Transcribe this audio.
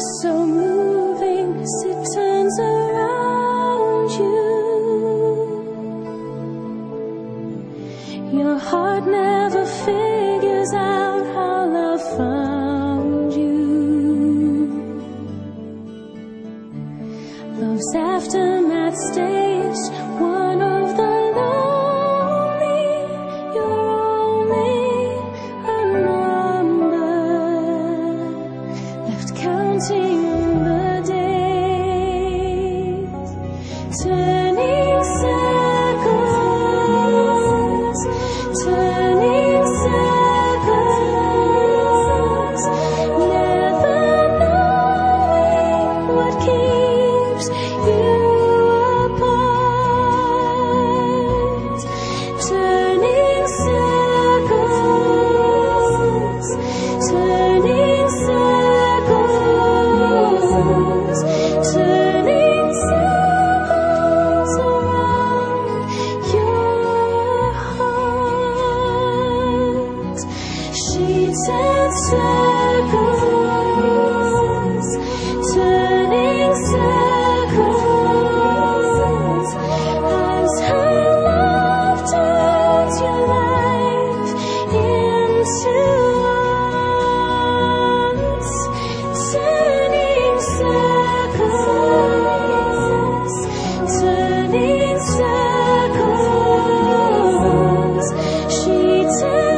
so moving as it turns around you. Your heart never figures out how love found you. Love's aftermath stage, one of the lonely. You're only a number, left counting the days, turning circles, turning circles, never knowing what keeps you apart, turning circles, turning circles, turning circles around your heart. Sheets and circles, turning circles, as her love turns your life into arms, turning circles, turning circles. She turns